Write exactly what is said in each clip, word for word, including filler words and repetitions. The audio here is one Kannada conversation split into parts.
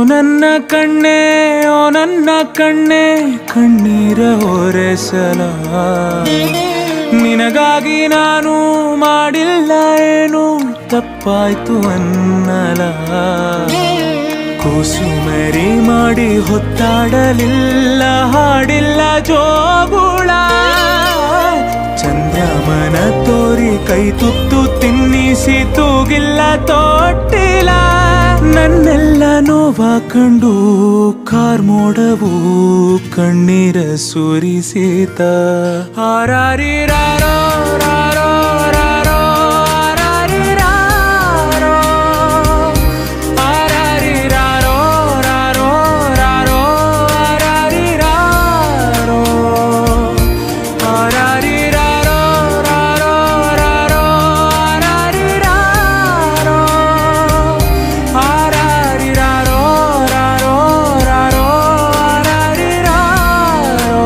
ನನ್ನ ಕಣ್ಣೆ ಓ ನನ್ನ ಕಣ್ಣೆ ಕಣ್ಣೀರ ಒರೆಸಲ ನಿನಗಾಗಿ ನಾನು ಮಾಡಿಲ್ಲ ಏನು ತಪ್ಪಾಯ್ತು ಅನ್ನಲ ಕೂಸುಮರಿ ಮಾಡಿ ಹೊತ್ತಾಡಲಿಲ್ಲ ಹಾಡಿಲ್ಲ ಜೋಗುಳ ಚಂದ್ರಮನ ತೋರಿ ಕೈ ತುತ್ತು ತಿನ್ನಿಸಿ ತೂಗಿಲ್ಲ ತೊಟ್ಟಿಲ್ಲ ನನ್ನೆಲ್ಲ ನೋವ ಕಂಡು ಕಾರ್ಮೋಡವು ಕಣ್ಣೀರ ಸುರಿಸಿತ ಹಾರಾರಿರಾರೋ ರಾರೋ ರಾರೋ ಹಾರಾರಿರಾರೋ ಹಾರಾರಿರಾರೋ ರಾರೋ ರಾರೋ ಹಾರಾರಿರಾರೋ ಹಾರಾರಿರಾರೋ ರಾರೋ ರಾರೋ ಹಾರಾರಿರಾರೋ ಹಾರಾರಿರಾರೋ ರಾರೋ ರಾರೋ ಹಾರಾರಿರಾರೋ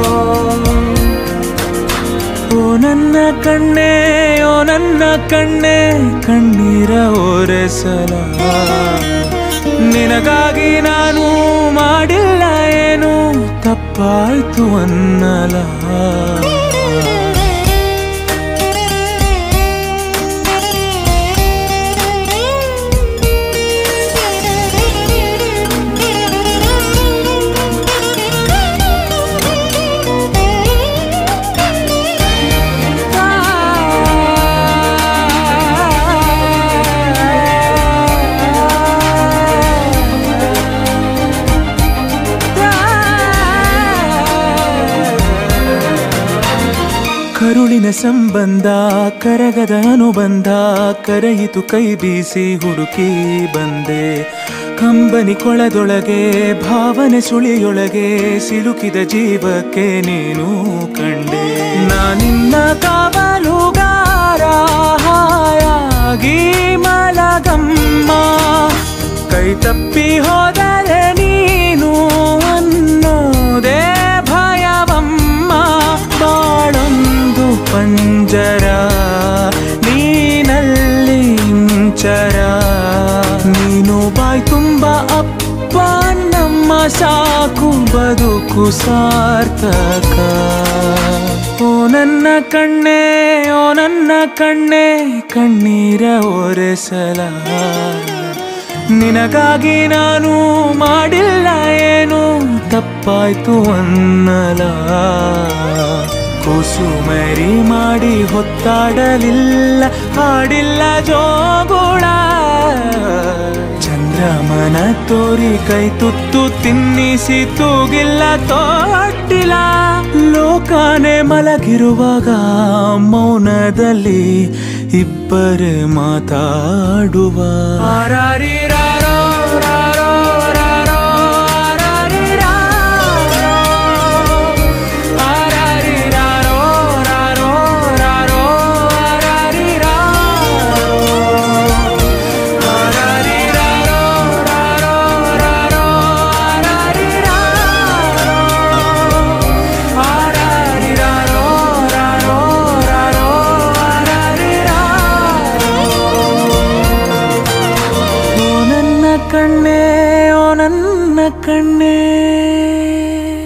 ಓ ನನ್ನ ಕಣ್ಣೆ ಓ ನನ್ನ ಕಣ್ಣೆ ಕಣ್ಣೀರ ಒರೆಸಲ ನಿನಗಾಗಿ ನಾನು ಮಾಡಿಲ್ಲ ಏನು ತಪ್ಪಾಯ್ತು ಅನ್ನಲ ಕರುಳಿನ ಸಂಬಂಧ ಕರಗದ ಅನುಬಂಧ ಕರೆಯಿತು ಕೈ ಬೀಸಿ ಹುಡುಕಿ ಬಂದೆ ಕಂಬನಿ ಕೊಳದೊಳಗೆ ಭಾವನೆ ಸುಳಿಯೊಳಗೆ ಸಿಲುಕಿದ ಜೀವಕ್ಕೆ ನೀನು ಕಂಡೆ ನಾನಿನ್ನ ಕಾವಲುಗಾರ ಹಾಯಾಗಿ ಮಲಗಮ್ಮ ಕೈ ತಪ್ಪಿ ಹೋದರೆ ನೀನು ಅನ್ನೋದೇ ಭಯವಮ್ಮ ಬಾಳೊಂದು ಪಂಜರ ನೀನಲ್ಲಿ ಇಂಚರ ನೀನು ಬಾಯ್ ತುಂಬ ಅಪ್ಪ ನಮ್ಮ ಸಾಕು ಬದುಕು ಸಾರ್ಥಕ ಓ ನನ್ನ ಕಣ್ಣೆ ಓ ನನ್ನ ಕಣ್ಣೆ ಕಣ್ಣೀರ ಒರೆಸಲ ನಿನಗಾಗಿ ನಾನು ಮಾಡಿಲ್ಲ ಏನು ತಪ್ಪಾಯ್ತು ಅನ್ನಲ ಕೂಸುಮರಿ ಮಾಡಿ ಹೊತ್ತಾಡಲಿಲ್ಲ ಹಾಡಿಲ್ಲ ಜೋಗುಳ ಚಂದ್ರಮನ ತೋರಿ ಕೈ ತುತ್ತು ತಿನ್ನಿಸಿ ತೂಗಿಲ್ಲ ತೊಟ್ಟಿಲ್ಲ ಲೋಕನೆ ಮಲಗಿರುವಾಗ ಮೌನದಲ್ಲಿ ಇಬ್ಬರೇ ಮಾತಾಡುವ ಹಾರಾರಿರಾರೋ ರಾರೋ ರಾರೋ ಹಾರಾರಿರಾರೋ ಹಾರಾರಿರಾರೋ ರಾರೋ ರಾರೋ ಹಾರಾರಿರಾರೋ ಹಾರಾರಿರಾರೋ ರಾರೋ ರಾರೋ ಹಾರಾರಿರಾರೋ ಹಾರಾರಿರಾರೋ ರಾರೋ ರಾರೋ ಹಾರಾರಿರಾರೋ ಓ ನನ್ನ ಕಣ್ಣೆ ಓ ನನ್ನ ಕಣ್ಣೆ